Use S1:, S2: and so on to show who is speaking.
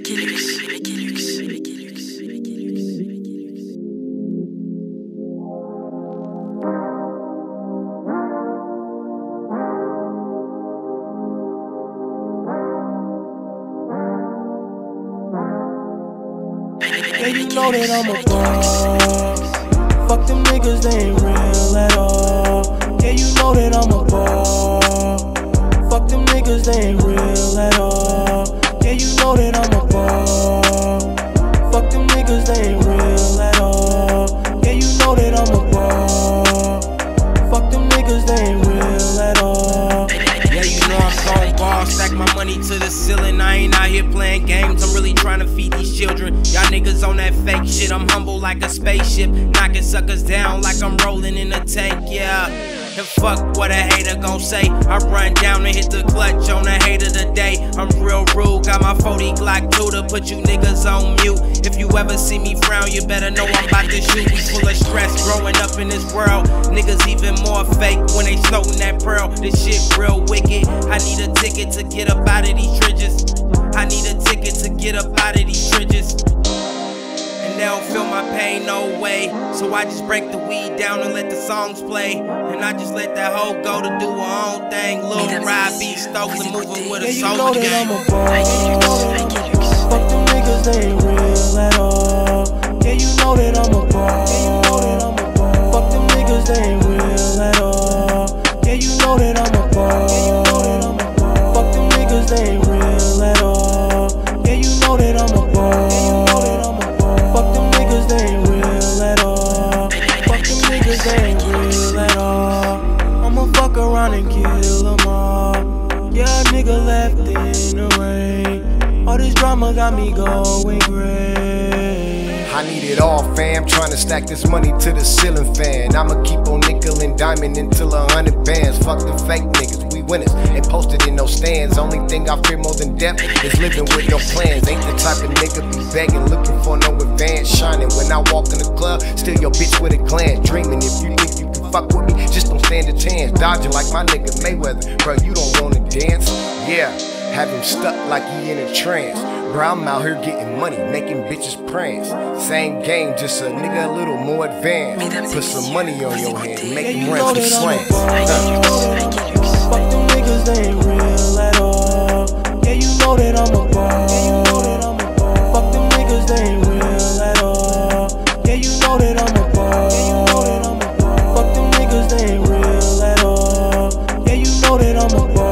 S1: Yeah, you know that I'm a boss. Fuck them niggas, they ain't real at all. Yeah, you know that I'm a boss. Fuck them niggas, they ain't real at all. Yeah, you know that I'm a boss. Fuck them niggas, they ain't real at all. Yeah, you know that I'm a boss. Fuck them niggas, they ain't real at all.
S2: Yeah, you know I'm gon' ball, stack my money to the ceiling. I ain't out here playing games, I'm really trying to feed these children. Y'all niggas on that fake shit, I'm humble like a spaceship, knocking suckers down like I'm rolling in a tank, yeah. And fuck what a hater gon' say, I run down and hit the clutch on a hater today. I'm real rude, got my 40 Glock 2 to put you niggas on mute. If you ever see me frown, you better know I'm about to shoot. We full of stress growing up in this world, niggas even more fake when they snortin' that pearl. This shit real wicked, I need a ticket to get up out of these trenches. I need a ticket to get up out of these trenches. And they don't feel my pain, no way. So I just break the weed down and let the songs play. And I just let that hoe go to do her own thing. Lil Ride B Stokely moving with a soldier gang.
S1: Fuck them niggas, they ain't real at all. Yeah, you know that I'm a boss. Fuck them niggas, they ain't real at all. Yeah, you know that I'm a boss. Fuck them niggas, they ain't real at all. Yeah, you know that I'm a boss. Fuck them niggas, they ain't real at all. Fuck them niggas, they ain't real at all. I'ma fuck around and kill them all. Yeah, a nigga left in the rain. All this drama got me going gray.
S3: I need it all, fam. Trying to stack this money to the ceiling fan. I'ma keep on nickel and diamond until 100 bands. Fuck the fake niggas, we winners. Ain't posted in no stands. Only thing I fear more than death is living with no plans. Ain't the type of nigga be begging, looking for no advance. Shining when I walk in the club, still your bitch with a glance. Dreaming if you think you can fuck with me, just don't stand a chance. Dodging like my nigga Mayweather, bro, you don't wanna dance? Yeah, have him stuck like he in a trance. Bro, I'm out here getting money, making bitches prance. Same game, just a nigga a little more advanced. Put some money on your hand, make him run some slants.
S1: Fuck them niggas, they ain't real at all. Yeah, you know that I'm a boss. Fuck them niggas, they ain't real at all. Yeah, you know that I'm a boss. Fuck them niggas, they ain't real at all. Yeah, you know that I'm a boss.